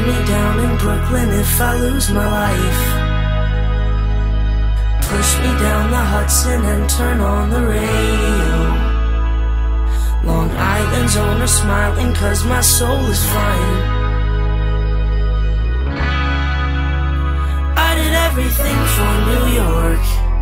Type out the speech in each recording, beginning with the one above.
me down in Brooklyn if I lose my life. Push me down the Hudson and turn on the radio. Long Island's owner smiling 'cause my soul is flying. I did everything for New York.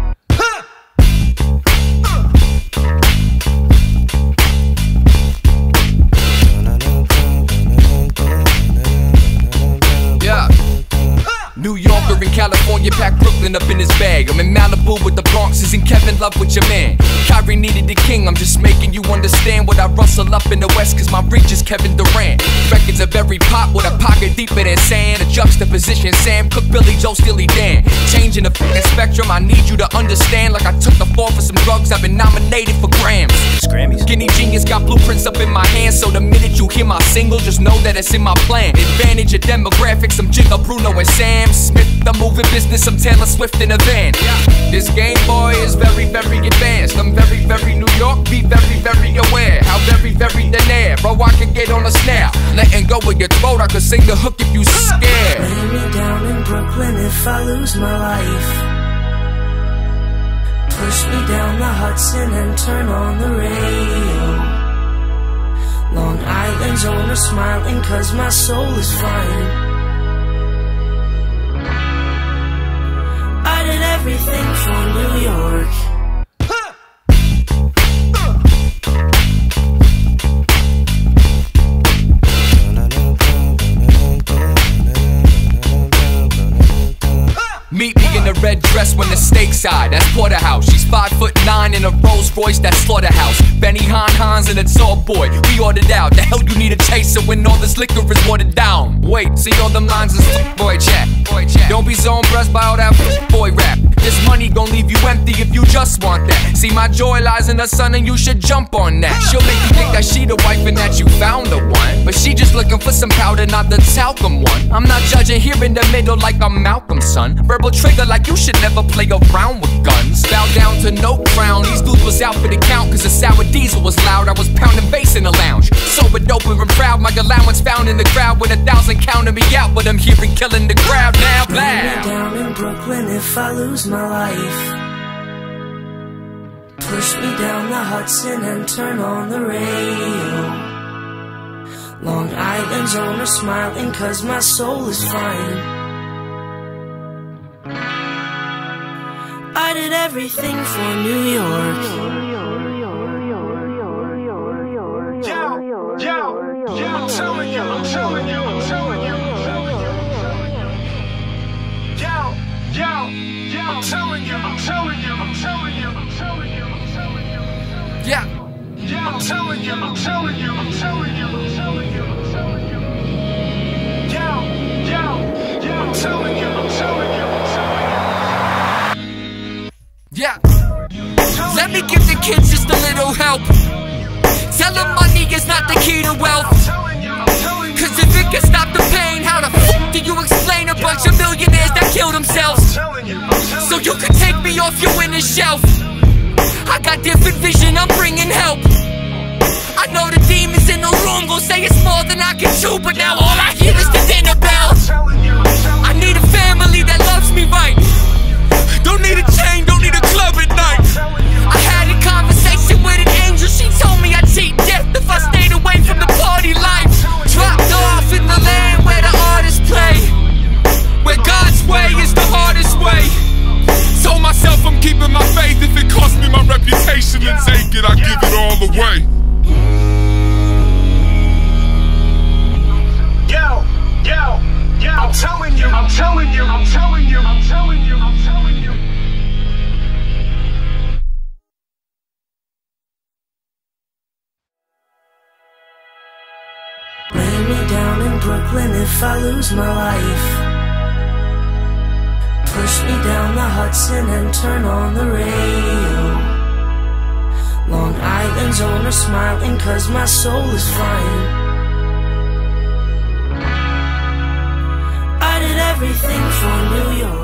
New Yorker in California, pack Brooklyn up in his bag. I'm in Malibu with the Bronxes and Kevin Love with your man. Kyrie needed the king, I'm just making you understand what I rustle up in the West, 'cause my reach is Kevin Durant. Records of every pop with a pocket deeper than sand. A juxtaposition, Sam Cooke, Billy Joe, Steely Dan. Changing the fucking spectrum, I need you to understand. Like I took the fall for some drugs, I've been nominated for Grams. Skinny Genius got blueprints up in my hands, so the minute you hear my single, just know that it's in my plan. Advantage of demographics, I'm Jigga, Bruno, and Sam Smith. I'm moving business, I'm Taylor Swift in a van. This game, boy, is very, very advanced. I'm very, very New York, be very, very aware. How very, very there, bro, I can get on a snare. Letting go of your throat, I could sing the hook if you scared. Lay me down in Brooklyn if I lose my life. Push me down the Hudson and turn on the radio. Long Island's owner smiling 'cause my soul is flying. I did everything for New York. Meet me in a red dress when the stakes high, that's Porterhouse. She's 5'9" in a Rolls Royce, that's Slaughterhouse. Benny Hans and a tall boy, we ordered out. The hell you need a chaser when all this liquor is watered down? Wait, see all the lines is boy chat. Don't be so impressed by all that boy rap. This money gon' leave you empty if you just want that. See, my joy lies in the sun and you should jump on that. She'll make you think that she the wife and that you found the one, but she just looking for some powder, not the talcum one. I'm not judging here in the middle like I'm Malcolm's son. Verbal trigger like you should never play around with guns. Bow down to no crown, these dudes was out for the count 'cause the sour diesel was loud. I was pounding bass in the lounge, sober, dope, and proud. My allowance found in the crowd with 1,000 counting me out, but I'm here and killing the crowd now. Lay me down in Brooklyn if I lose my life. Push me down the Hudson and turn on the radio. Long Island's owner smiling 'cause my soul is flying. I did everything for New York. I'm telling you, I'm telling you, I'm telling you, I'm telling you, I'm telling you. I'm telling you, I'm telling you, I'm telling you, I'm telling you, I'm telling you. Yeah. I'm telling you, I'm telling you, I'm telling you, I'm telling you, I'm telling you. I'm telling you, I'm telling you, I'm telling you. Yeah. Let me give the kids just a little help. Tell them money is not the key to wealth. 'Cause if it can stop the pain, how the fuck do you explain a bunch of millionaires that kill themselves? So you can take me off your winning shelf. I got different vision, I'm bringing help. I know the demons in the room gon' say it's more than I can chew, but now all I hear is the dinner bell. I need a family that loves me right. Don't need a chain, don't need a club at night. I had a conversation with an angel, she told me I'd cheat death if I stayed away from the party life. Dropped off in the land where the artists play, where God's way is the hardest way. Told myself I'm keeping my faith. If it costs me my reputation, then take it, I give it all away. I'm telling you, I'm telling you, I'm telling you, I'm telling you, I'm telling you. Lay me down in Brooklyn if I lose my life. Push me down the Hudson and turn on the radio. Long Island's owner smiling 'cause my soul is flying. I did everything for New York.